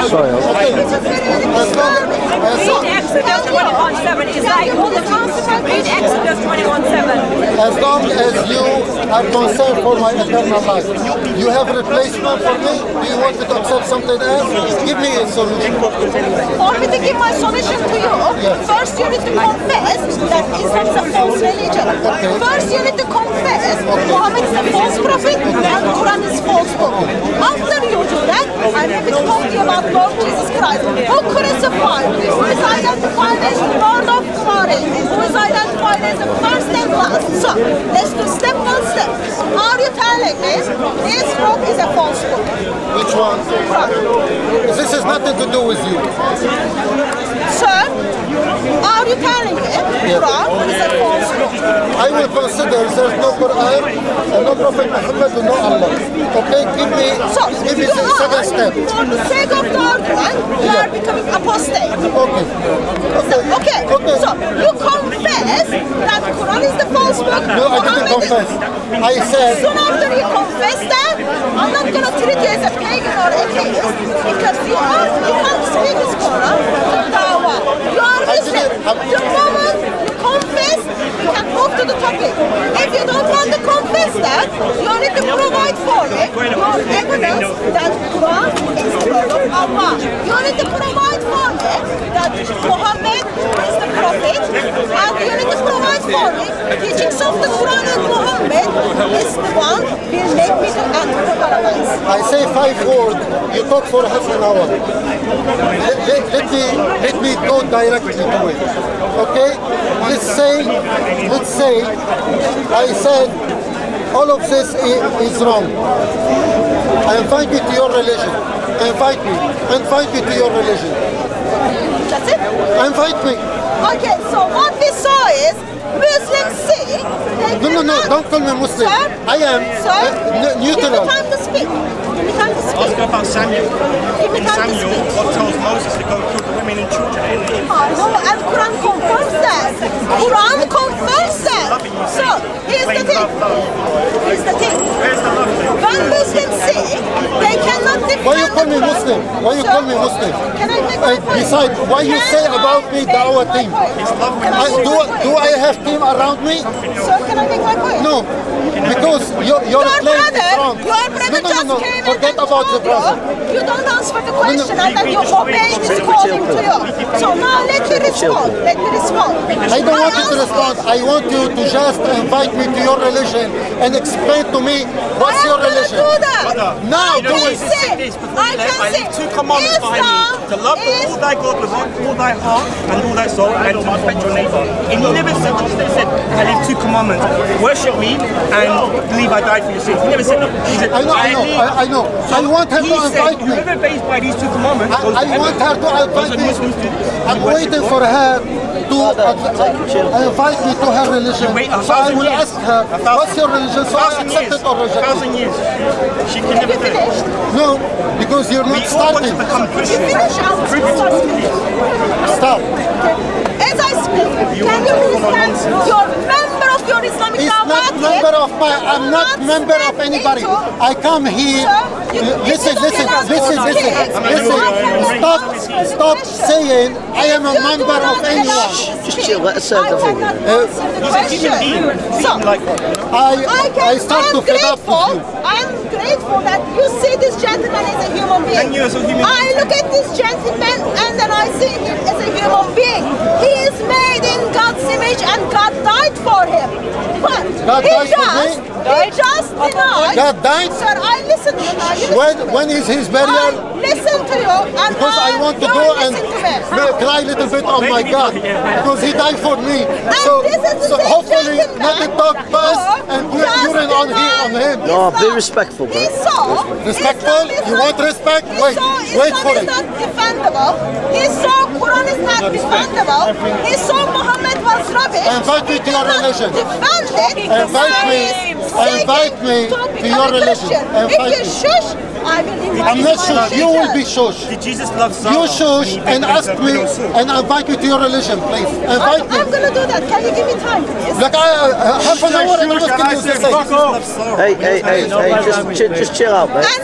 Sorry. Okay. Read Exodus 21:7. Is that all the time? Read Exodus 21:7. As long as you are concerned for my eternal life, you have replacement for me? Do you want me to accept something else? Give me a solution. For me to give my solution to you, first you need to confess that Islam is a false religion. First you need to confess Muhammad is a false prophet and Quran is false book. After you do that, I will talk to you about Lord Jesus Christ, who crucified, who is identified as the Lord of glory, who is identified as the first and last. So, let's do step by step. Are you telling me this book is a false book? Which one? This has nothing to do with you. Sir, are you telling me Quran is a false book? I will consider there's no Quran and no Prophet Muhammad and no Allah. Okay, give me the second step. For the sake of the argument, you are becoming apostate. Okay. So you confess that Quran is the false book. No, I didn't confess. I said. Soon after you confess that, I'm not going to treat you as a pagan or atheist because you can't speak this Quran. You are Muslim. The moment you confess, you can move to the topic. If you don't want to confess that, you need to provide for it your evidence that Quran is the word of Allah. You need to provide for it that Muhammad is the prophet, and you need to provide for it teachings of the Quran and Muhammad is the one will make me to enter the paradise. I say 5 words, you talk for half an hour. Let me go directly to it. Okay? Let's say I said all of this is wrong. I invite you to your religion. Invite me to your religion. That's it? Invite me. Okay, so what we saw is Muslims see they No, don't call me Muslim. Sir? I am neutral. Give me time to speak. Give me time to speak. Ask about Samuel. Give me In time to Samuel, speak. God tells Moses to go kill the women and children. No, and Quran confirms that. Quran confirms that. So, here's the thing. Where's the love then? When Muslims say they cannot defend Why you call me the Quran- Muslim? Why you Sir, call me Muslim? Can I make my point? Besides, why you say about me da'wah team? Do I have team around me? Sir, can I make my point? No, because your claim is wrong. Your brother just came in Forget and about the told brother. you don't answer the question and then you obey his calling to you. So now let me respond. I don't want you to respond. I want you to just invite me to your religion and explain to me what's your religion. Do that. Now do it. I can I say leave 2 commandments behind me. To love the Lord thy God with all thy heart and all thy soul, and to respect your neighbor. And he never said, he said, I leave 2 commandments. Worship me and believe I died for your sins. He never said that. He said, I know. I want her to invite me. Whoever obeys by these 2 commandments goes to I heaven. want her to invite me. I'm waiting for her to invite me to her religion. So I will ask her, what's your religion? So I accept it or reject it. 1,000 years. She can never do it. No, because you're not We all want to starting. become Christians. Stop. As I speak, can you please stand? You're member of your Islamic It's not member of my. I'm not member of anybody. I come here. Listen. Stop saying I am a member of anyone. Just chill, let us serve the food. I start to fed up with you. I'm grateful that you see this gentleman as a human being. And you as a human being. I look at this gentleman and then I see him as a human being. He is made in God's image and God died for him. But God died for me? he just denied. God died? Sir, I listen to you now. When is his burial? I listen to you and Because I want to go and cry a little bit, oh my God, because he died for me. So hopefully not to talk fast and urine on him. No, be respectful, bro. He saw Respectful? You want respect? Wait for it. Islam is not defendable. He saw Quran is not defendable. He saw Muhammad was rubbish. Invite me to your religion. Defend it. Invite me to your religion. If you shush, I will invite I'm not shush. You will be shush. Did Jesus love Sarah? You shush and ask me and invite you to your religion, please. Invite me. I'm gonna do that. Can you give me time, please? Like half an hour and I'm asking you to say. Hey, just chill out, mate. And then we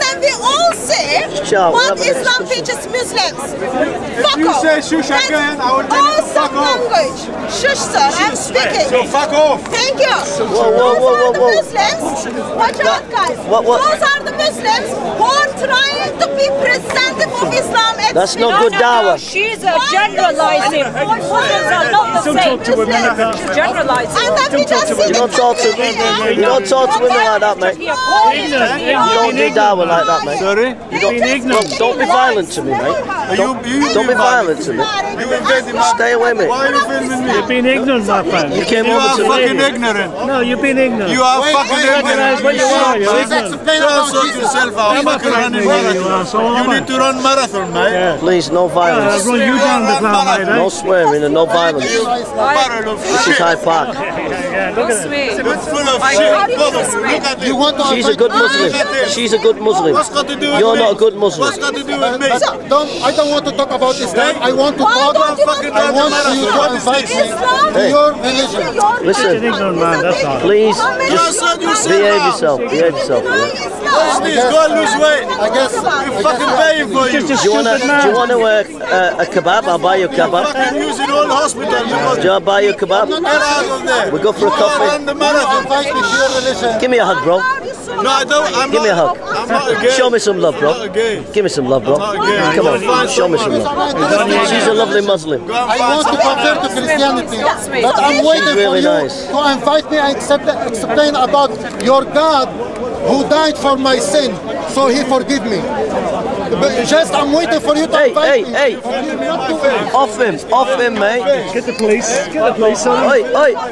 all say what Islam teaches Muslims. Fuck you off. say shush again, I will tell you to fuck off. Language. Shush, sir. I'm speaking. So fuck off. Thank you. Whoa. Muslims. Watch out, guys. What? Those are the Muslims who are trying to be representative of Islam. That's not good dawah. She's generalizing. Muslims are not the same. She's generalizing. And then we just see You don't talk to women like that, mate. You don't do dawah like that, mate. Sorry? Don't be violent to me, mate. Don't be violent to me. You invaded my... Stay away, mate. Why are you filming me? You've been ignorant, my friend. You came You over are to fucking me. ignorant. No, you've been ignorant. You are fucking Recognize ignorant. what you are. You're Let's ignorant. explain Don't about sort Jesus. yourself out. I'm not Fucking running correcting you, marathon. so am You I. need to run marathon, mate. Please, no I'll violence. run you down the ground, mate, No eh? swearing and no violence. Barrel of This is shit. Hyde Park. Look at it. It's full of shit. Look at You it. want to She's a good Muslim. She's a good Muslim. What's got to do with You're me? not a good Muslim. What's got to do with me? I don't want to talk about Islam. I want to Why talk. don't you fucking I want marathon. you to What is invite this? me Islam? to your religion. Listen, ignorant man, that's all. please, You just said yourself behave out. yourself. Behave yourself. Yeah? What's this? Go and lose weight. I guess. We're fucking paying for you. Do you wanna a kebab? I'll buy you a kebab. Fucking using all hospital because Do I buy you a kebab? get out of there. We go for a Run coffee. the marathon. Invite me to your religion. Give me a hug, bro. No, I don't. I'm Give me a not. hug. I'm not a gay. Show me some love, I'm bro. not a gay. Give me some love, bro. not gay. Come Go and on, find show me some someone. love. She's a lovely Muslim. Go and I find want to someone convert to else. Christianity, That's me. but I'm waiting She's really for you nice. to invite me and explain about your God who died for my sin, so He forgive me. But just I'm waiting for you to Hey, invite me. hey, off him, mate. Get the police. Get the police on him. Oi.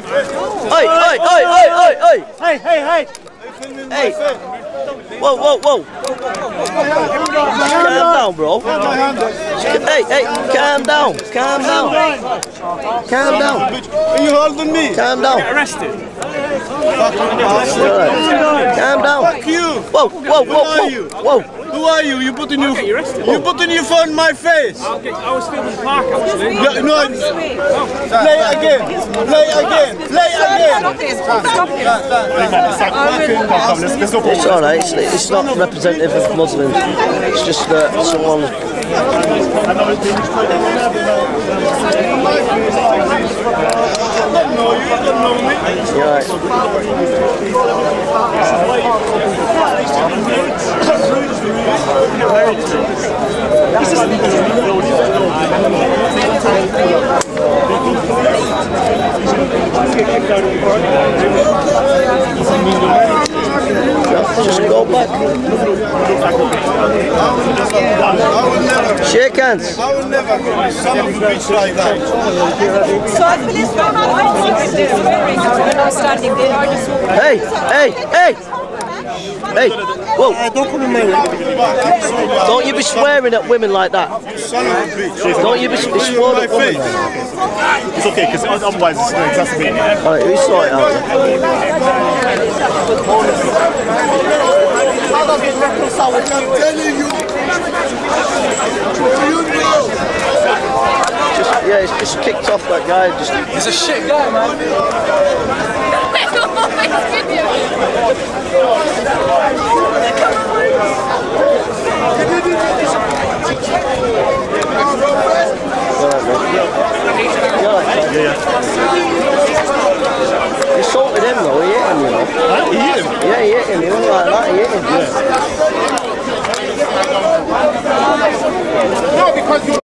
Hey. Hey. Whoa. Calm down, bro. Hey, calm down. Are you holding me? Calm down. Arrested. Alright. Calm down. Fuck you. Whoa. Who are you? You putting your phone in my face. I was filming the park, actually. Yeah, no. Play again. It's alright. It's not representative of Muslims. It's just that someone. You're right. Just go back. Shake hands. I will never be son of a bitch like that. So I believe we're not standing there. I just Hey, whoa. Don't you be swearing at women like that. Son of a bitch. Don't you be swearing at women like that. It's okay, because otherwise it's going to exacerbate it. Alright, we sort it out. I'm telling you. It's just kicked off that guy. He's a shit guy, man.